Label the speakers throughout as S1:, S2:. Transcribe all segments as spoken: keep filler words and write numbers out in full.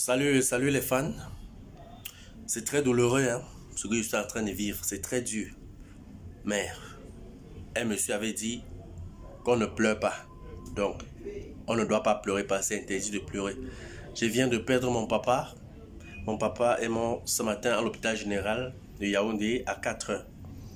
S1: Salut, salut les fans. C'est très douloureux, hein, ce que je suis en train de vivre. C'est très dur. Mais un monsieur avait dit qu'on ne pleure pas. Donc, on ne doit pas pleurer parce que c'est interdit de pleurer. Je viens de perdre mon papa. Mon papa est mort ce matin à l'hôpital général de Yaoundé à quatre heures.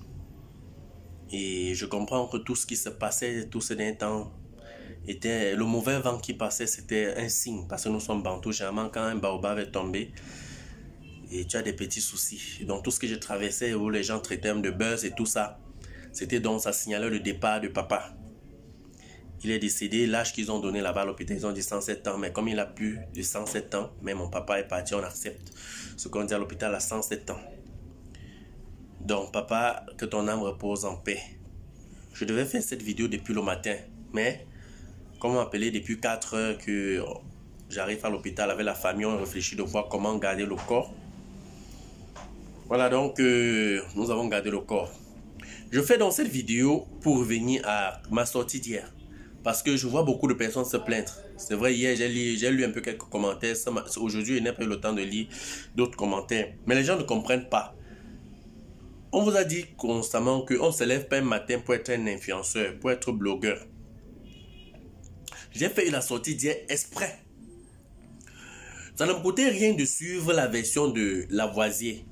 S1: Et je comprends que tout ce qui se passait tout ce dernier temps était le mauvais vent qui passait, c'était un signe parce que nous sommes bantous. Généralement, quand un baobab est tombé et tu as des petits soucis. Donc tout ce que je traversais où les gens traitaient de buzz et tout ça, c'était donc ça signalait le départ de papa. Il est décédé, l'âge qu'ils ont donné là-bas à l'hôpital, ils ont dit cent sept ans, mais comme il a plus de cent sept ans, mais mon papa est parti, on accepte ce qu'on dit à l'hôpital à cent sept ans. Donc papa, que ton âme repose en paix. Je devais faire cette vidéo depuis le matin, mais comme on m'appelait depuis quatre heures que j'arrive à l'hôpital avec la famille, on réfléchit de voir comment garder le corps. Voilà, donc euh, nous avons gardé le corps. Je fais dans cette vidéo pour revenir à ma sortie d'hier. Parce que je vois beaucoup de personnes se plaindre. C'est vrai, hier j'ai lu, j'ai lu un peu quelques commentaires. Aujourd'hui, je n'ai pas eu le temps de lire d'autres commentaires. Mais les gens ne comprennent pas. On vous a dit constamment qu'on ne se lève pas un matin pour être un influenceur, pour être blogueur. J'ai fait la sortie d'hier exprès. Ça ne me coûtait rien de suivre la version de Lavoisier.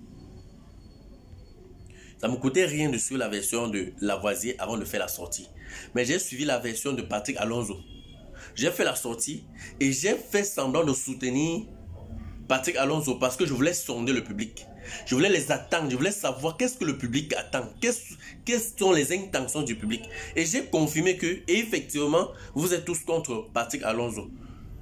S1: Ça ne me coûtait rien de suivre la version de Lavoisier avant de faire la sortie. Mais j'ai suivi la version de Patrick Alonso. J'ai fait la sortie et j'ai fait semblant de soutenir Patrick Alonso parce que je voulais sonder le public. Je voulais les attendre, je voulais savoir qu'est-ce que le public attend, qu'est-ce, quelles sont les intentions du public. Et j'ai confirmé que, et effectivement, vous êtes tous contre Patrick Alonso.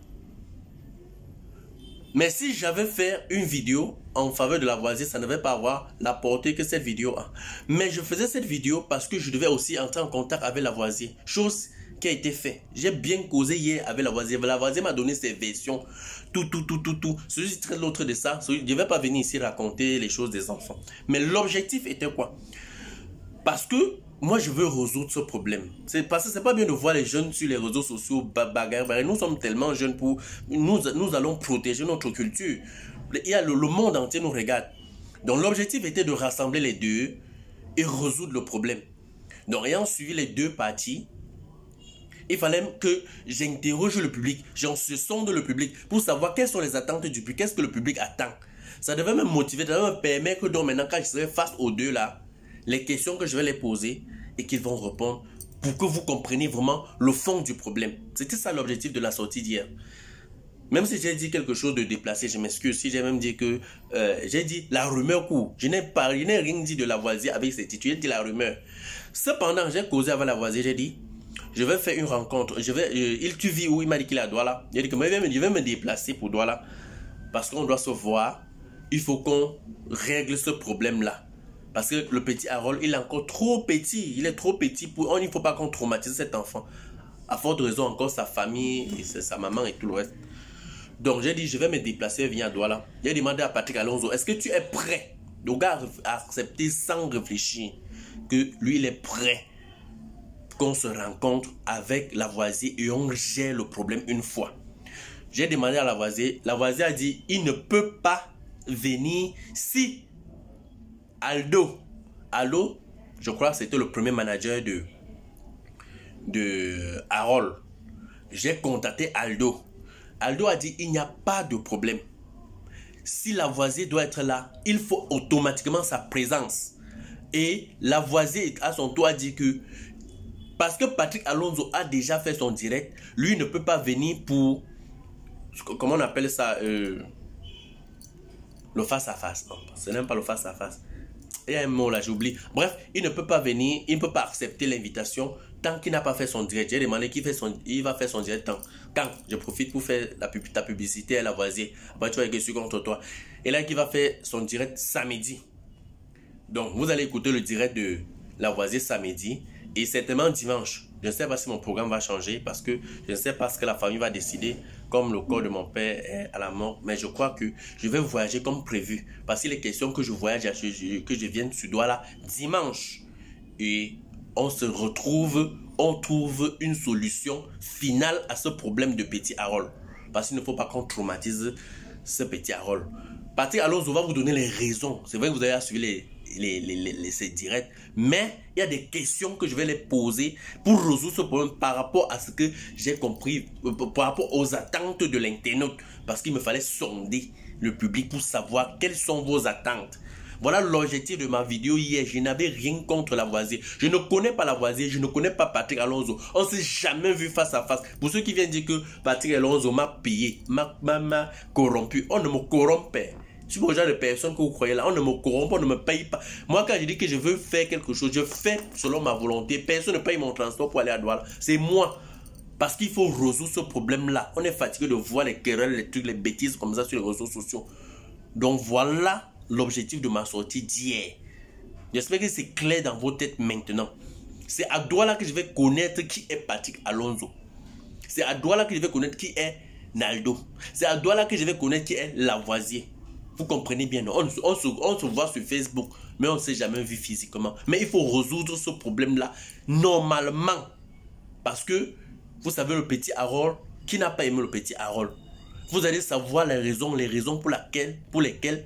S1: Mais si j'avais fait une vidéo en faveur de Lavoisier, ça ne devait pas avoir la portée que cette vidéo a. Mais je faisais cette vidéo parce que je devais aussi entrer en contact avec Lavoisier. Chose qui a été faite. J'ai bien causé hier avec Lavoisier. Lavoisier m'a donné ses versions. Tout, tout, tout, tout, tout. Celui-ci traite l'autre de ça. Je ne vais pas venir ici raconter les choses des enfants. Mais l'objectif était quoi? Parce que moi, je veux résoudre ce problème. C'est parce que c'est pas bien de voir les jeunes sur les réseaux sociaux bagarre. Nous sommes tellement jeunes pour... Nous, nous allons protéger notre culture. Il y a le, le monde entier nous regarde. Donc l'objectif était de rassembler les deux et résoudre le problème. Donc ayant suivi les deux parties, il fallait que j'interroge le public, j'en sonde le public pour savoir quelles sont les attentes du public, qu'est-ce que le public attend. Ça devait me motiver, ça devait me permettre que donc maintenant quand je serai face aux deux là, les questions que je vais les poser et qu'ils vont répondre pour que vous compreniez vraiment le fond du problème. C'était ça l'objectif de la sortie d'hier. Même si j'ai dit quelque chose de déplacé, je m'excuse. Si j'ai même dit que... Euh, j'ai dit la rumeur court. Je n'ai pas, je n'ai rien dit de Lavoisier avec ses titres. J'ai dit la rumeur. Cependant, j'ai causé avec Lavoisier. J'ai dit, je vais faire une rencontre. Je vais, euh, il, tu vis où? Il m'a dit qu'il est à Douala. J'ai dit que moi, je vais, me, je vais me déplacer pour Douala. Parce qu'on doit se voir. Il faut qu'on règle ce problème-là. Parce que le petit Harold, il est encore trop petit. Il est trop petit. Pour, on, il ne faut pas qu'on traumatise cet enfant. À forte raison, encore sa famille, et sa maman et tout le reste. Donc j'ai dit, je vais me déplacer, venir à Douala. J'ai demandé à Patrick Alonso, est-ce que tu es prêt? Le gars a accepté sans réfléchir que lui, il est prêt qu'on se rencontre avec Lavoisier et on gère le problème une fois. J'ai demandé à Lavoisier, Lavoisier a dit, il ne peut pas venir si Aldo, Aldo, je crois que c'était le premier manager de, de Harold. J'ai contacté Aldo. Aldo a dit, il n'y a pas de problème. Si Lavoisier doit être là, il faut automatiquement sa présence. Et Lavoisier, à son tour, a dit que, parce que Patrick Alonso a déjà fait son direct, lui ne peut pas venir pour, comment on appelle ça, euh, le face-à-face. Non, ce n'est même pas le face-à-face. Il y a un mot là, j'oublie. Bref, il ne peut pas venir, il ne peut pas accepter l'invitation tant qu'il n'a pas fait son direct. J'ai demandé qu'il fait son, il va faire son direct quand, quand je profite pour faire la, ta publicité à Lavoisier. Après, tu vas que je suis contre toi. Et là, qu'il va faire son direct samedi. Donc, vous allez écouter le direct de Lavoisier samedi et certainement dimanche. Je ne sais pas si mon programme va changer parce que je ne sais pas ce que la famille va décider comme le corps de mon père est à la mort. Mais je crois que je vais voyager comme prévu parce qu'il est question que je voyage, que je vienne sur Douala dimanche. Et on se retrouve, on trouve une solution finale à ce problème de petit Harold. Parce qu'il ne faut pas qu'on traumatise ce petit Harold. Patrick Alonso va vous donner les raisons. C'est vrai que vous avez suivi les, les, les, les, les, ces directs, mais il y a des questions que je vais les poser pour résoudre ce problème par rapport à ce que j'ai compris, par rapport aux attentes de l'internaute, parce qu'il me fallait sonder le public pour savoir quelles sont vos attentes. Voilà l'objectif de ma vidéo hier. Je n'avais rien contre Lavoisier. Je ne connais pas Lavoisier, je ne connais pas Patrick Alonso. On ne s'est jamais vu face à face. Pour ceux qui viennent dire que Patrick Alonso m'a payé, m'a corrompu, on ne me corrompt pas. Si vous regardez les personnes que vous croyez là, on ne me corrompt, on ne me paye pas. Moi, quand je dis que je veux faire quelque chose, je fais selon ma volonté. Personne ne paye mon transport pour aller à Douala. C'est moi. Parce qu'il faut résoudre ce problème-là. On est fatigué de voir les querelles, les trucs, les bêtises comme ça sur les réseaux sociaux. Donc voilà l'objectif de ma sortie d'hier. J'espère que c'est clair dans vos têtes maintenant. C'est à Douala que je vais connaître qui est Patrick Alonso. C'est à Douala que je vais connaître qui est Naldo. C'est à Douala que je vais connaître qui est Lavoisier. Vous comprenez bien, non? On, on, se, on se voit sur Facebook, mais on ne s'est jamais vu physiquement. Mais il faut résoudre ce problème-là normalement. Parce que, vous savez, le petit Harold, qui n'a pas aimé le petit Harold? Vous allez savoir les raisons, les raisons pour, laquelle, pour lesquelles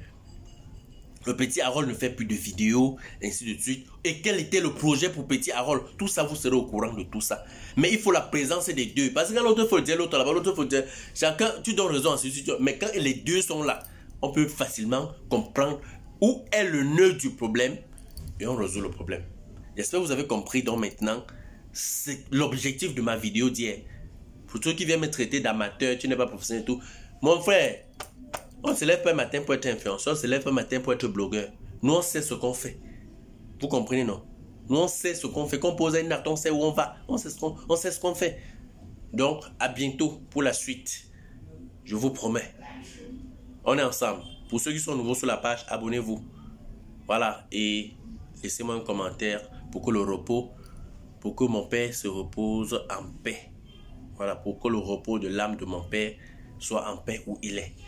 S1: le petit Harold ne fait plus de vidéos, ainsi de suite. Et quel était le projet pour petit Harold? Tout ça, vous serez au courant de tout ça. Mais il faut la présence des deux. Parce que l'autre, il faut dire l'autre là-bas, l'autre, il faut dire... Chacun, tu donnes raison à celui-ci. Mais quand les deux sont là, on peut facilement comprendre où est le nœud du problème et on résout le problème. J'espère que vous avez compris. Donc maintenant, c'est l'objectif de ma vidéo d'hier. Pour ceux qui viennent me traiter d'amateur, tu n'es pas professionnel et tout. Mon frère, on ne se lève pas un matin pour être influenceur, on se lève pas un matin pour être blogueur. Nous, on sait ce qu'on fait. Vous comprenez, non? Nous, on sait ce qu'on fait. Quand on pose une acte, on sait où on va. On sait ce qu'on on sait ce qu'on fait. Donc, à bientôt pour la suite. Je vous promets. On est ensemble. Pour ceux qui sont nouveaux sur la page, abonnez-vous. Voilà. Et laissez-moi un commentaire pour que le repos, pour que mon père se repose en paix. Voilà. Pour que le repos de l'âme de mon père soit en paix où il est.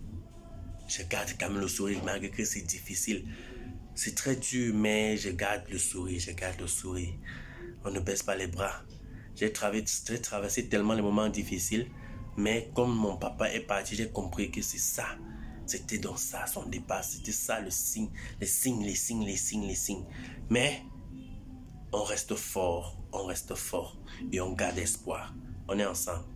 S1: Je garde quand même le sourire malgré que c'est difficile. C'est très dur, mais je garde le sourire. Je garde le sourire. On ne baisse pas les bras. J'ai traversé, traversé tellement les moments difficiles. Mais comme mon papa est parti, j'ai compris que c'est ça. C'était dans ça, son départ. C'était ça le signe. Les signes, les signes, les signes, les signes. Mais on reste fort. On reste fort. Et on garde espoir. On est ensemble.